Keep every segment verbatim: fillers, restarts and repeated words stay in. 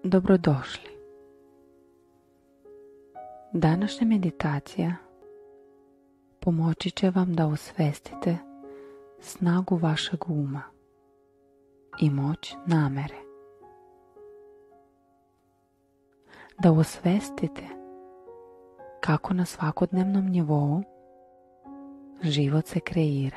Dobrodošli. Današnja meditacija pomoći će vam da osvestite snagu vašeg uma i moć namere. Da osvestite kako na svakodnevnom nivou život se kreira.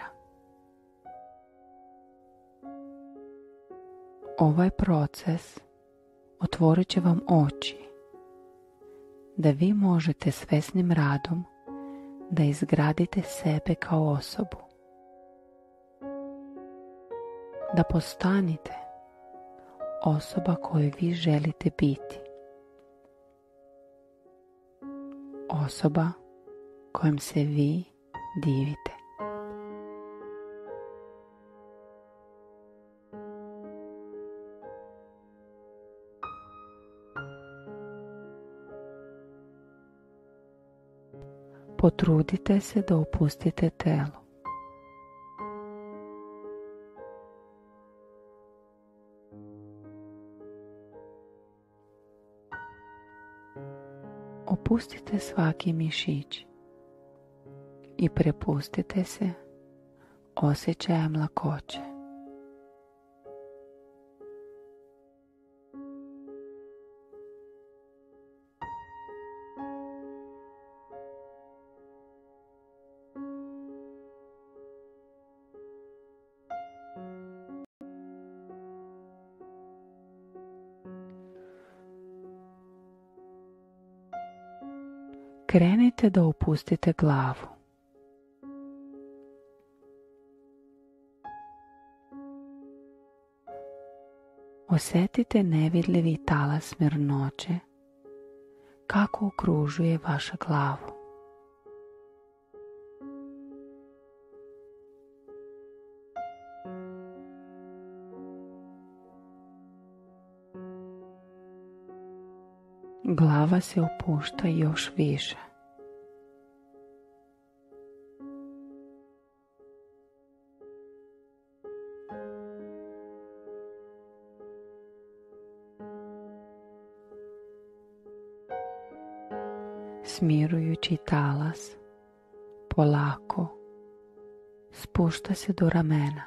Ovaj proces otvorit će vam oči da vi možete svesnim radom da izgradite sebe kao osobu, da postanete osoba koju vi želite biti, osoba kojom se vi divite. Potrudite se da opustite telo. Opustite svaki mišić i prepustite se osjećajem lakoće. Krenite da opustite glavu. Osjetite nevidljivi talas mirnoće kako okružuje vašu glavu. Glava se opušta još više. Smirujući talas polako spušta se do ramena.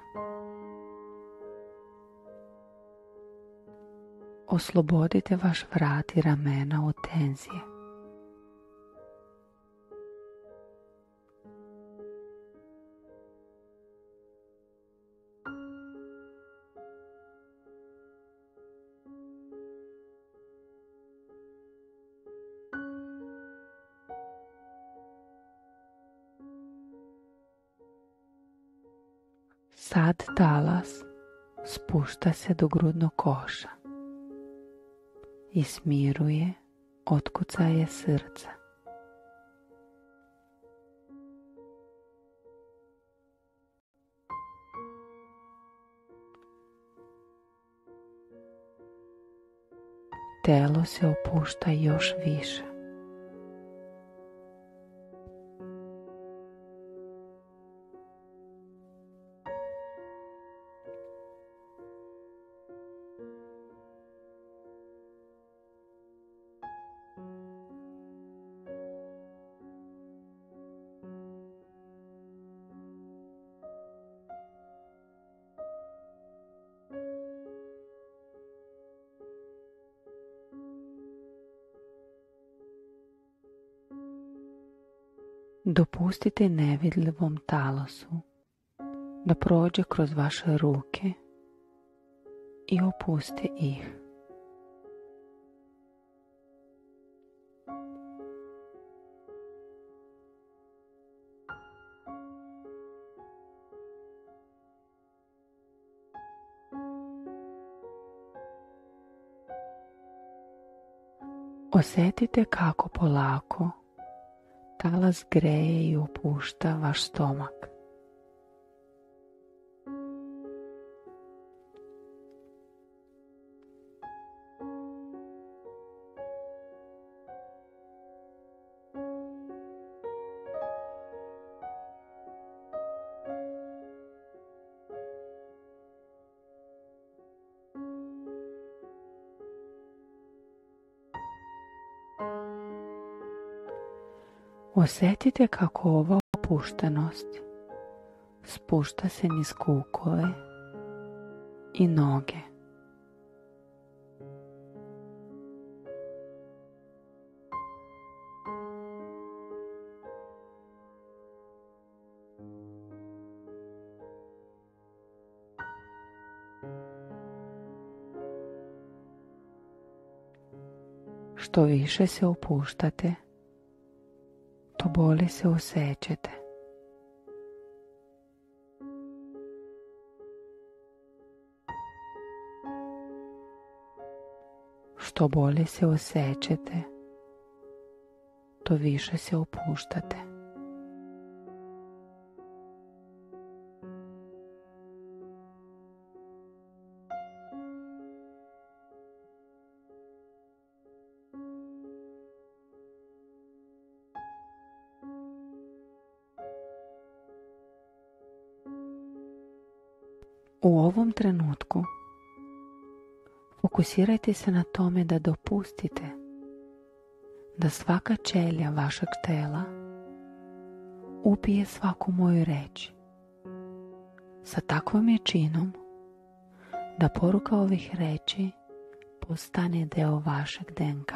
Oslobodite vaš vrat i ramena od tenzije. Sad talas spušta se do grudnog koša i smiruje otkucaje srca. Telo se opušta još više. Dopustite nevidljivom talasu da prođe kroz vaše ruke i opusti ih. Osjetite kako polako talas greje i opušta vaš stomak. Osjetite kako ova opuštenost spušta se niz kukove i noge. Što više se opuštate, to bolje se osjećate. Što bolje se osjećate, to više se opuštate. U ovom trenutku fokusirajte se na tome da dopustite da svaka ćelija vašeg tela upije svaku moju reč sa takvom jačinom da poruka ovih reči postane deo vašeg D N K.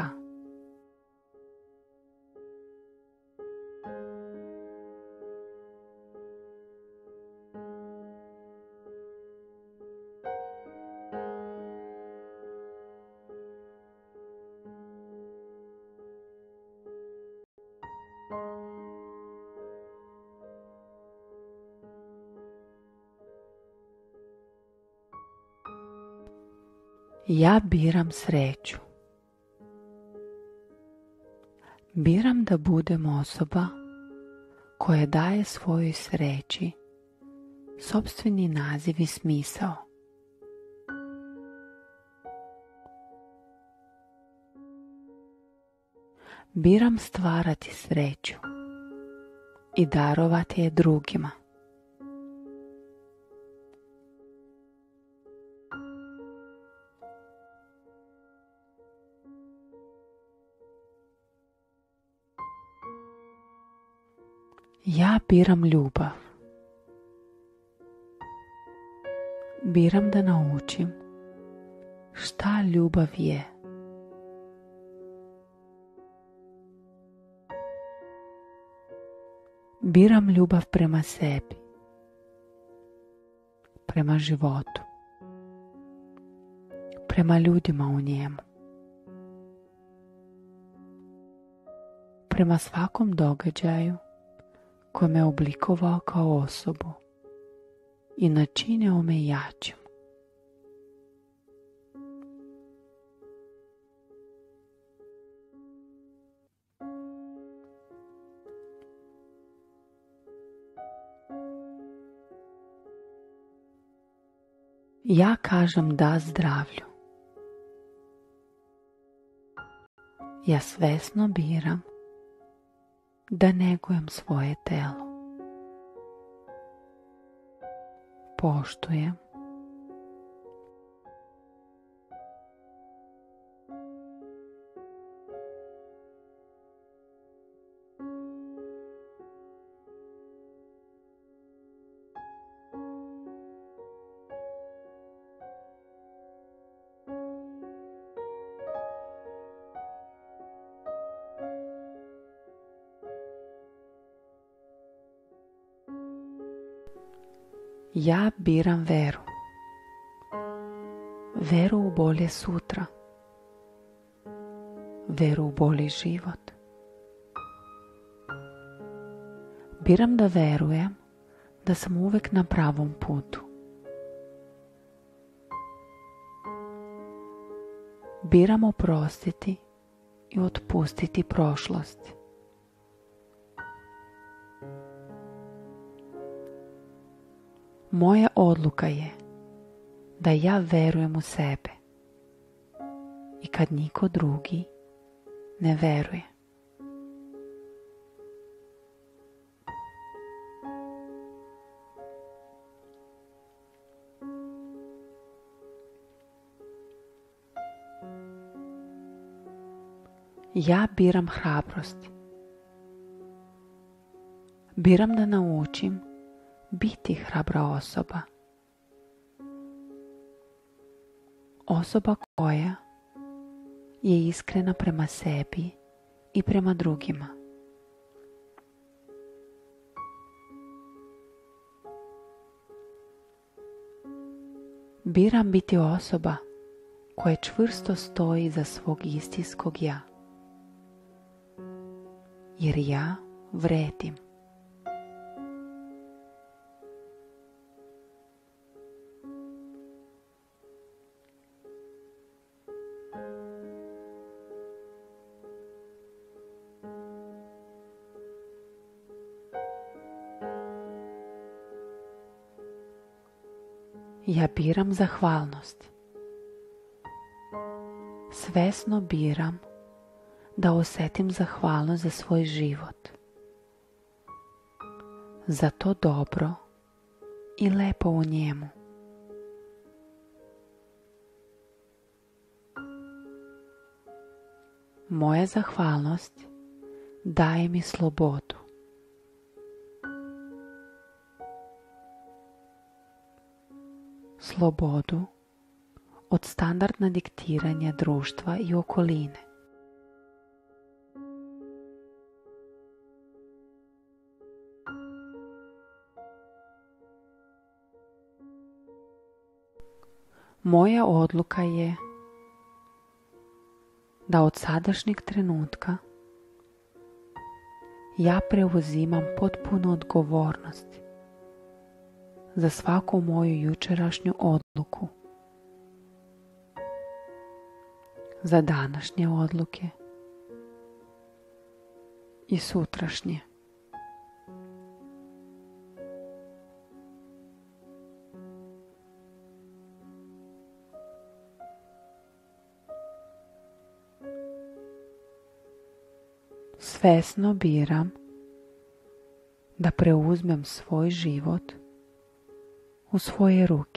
Ja biram sreću. Biram da budem osoba koja daje svojoj sreći sopstveni naziv i smisao. Biram stvarati sreću i darovati je drugima. Ja biram ljubav. Biram da naučim šta ljubav je. Biram ljubav prema sebi, prema životu, prema ljudima u njemu, prema svakom događaju koji me oblikovao kao osobu i načinio me jačim. Ja kažem da zdravlju. Ja svesno biram da negujem svoje telo. Poštujem. Ja biram veru. Veru u bolje sutra. Veru u bolji život. Biram da verujem da sam uvek na pravom putu. Biram oprostiti i otpustiti prošlost. Moja odluka je da ja verujem u sebe i kad niko drugi ne veruje. Ja biram hrabrost. Biram da naučim biti hrabra osoba. Osoba koja je iskrena prema sebi i prema drugima. Biram biti osoba koja čvrsto stoji iza svog istinskog ja. Jer ja vredim. Ja biram zahvalnost. Svesno biram da osjetim zahvalnost za svoj život. Za to dobro i lepo u njemu. Moja zahvalnost daje mi slobodu. Slobodu od standardna diktiranja društva i okoline. Moja odluka je da od sadašnjeg trenutka ja preuzimam potpunu odgovornost za svaku moju jučerašnju odluku, za današnje odluke i sutrašnje. Svesno biram da preuzmem svoj život u svoje ruke.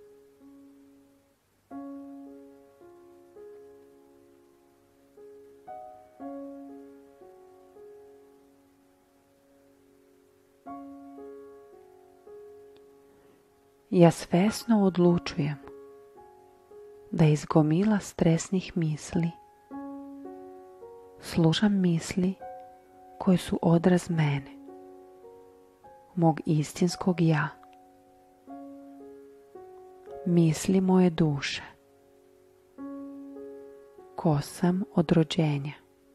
Ja svesno odlučujem da iz gomila stresnih misli slušam misli koje su odraz mene, mog istinskog ja, misli moje duše, ko sam od rođenja.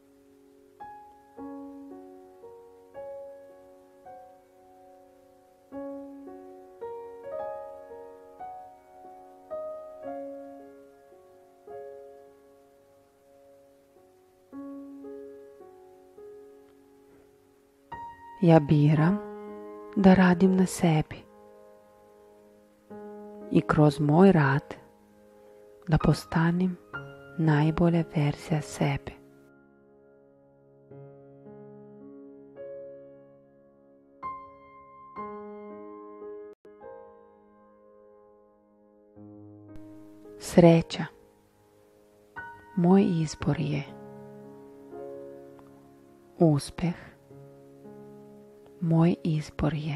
Ja biram da radim na sebi i kroz moj rad da postanem najbolja verzija sebe. Sreća, moj izbor je. Uspeh, moj izbor je.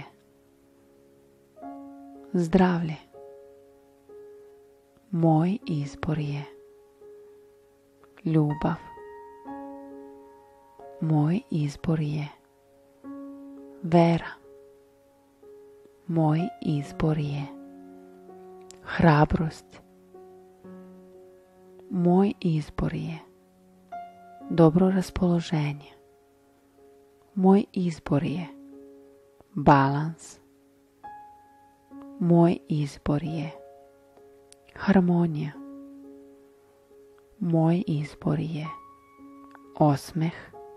Zdravlje, moj izbor je. Ljubav, moj izbor je. Vera, moj izbor je. Hrabrost, moj izbor je. Dobro raspoloženje, moj izbor je. Balans, moj izbor je. Harmonija, moj izbor je. Osmeh,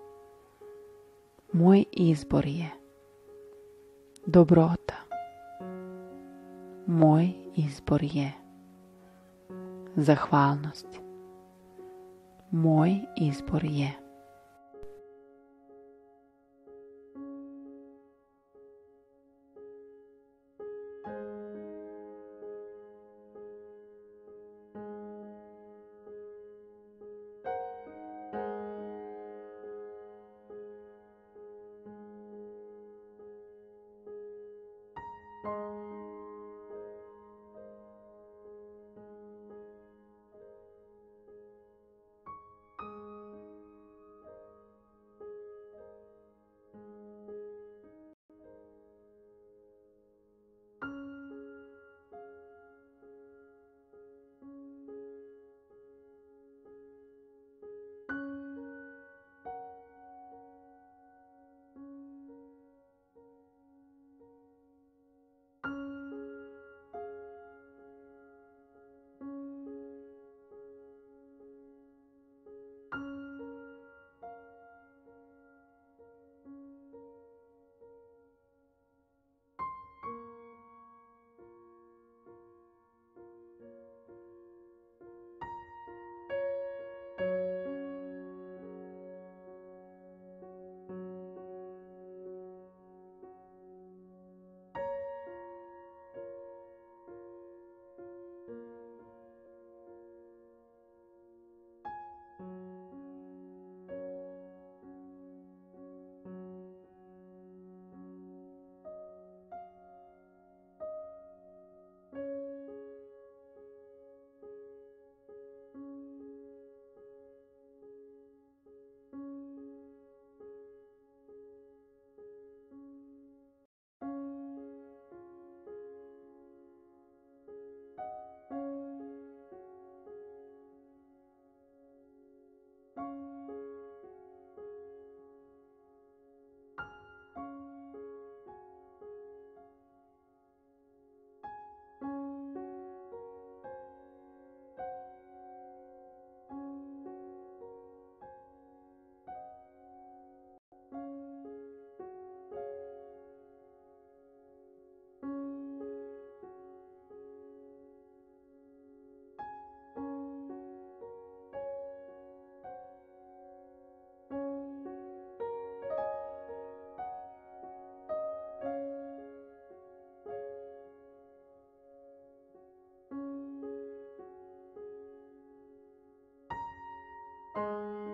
moj izbor je. Dobrota, moj izbor je. Zahvalnost, moj izbor je. Thank you.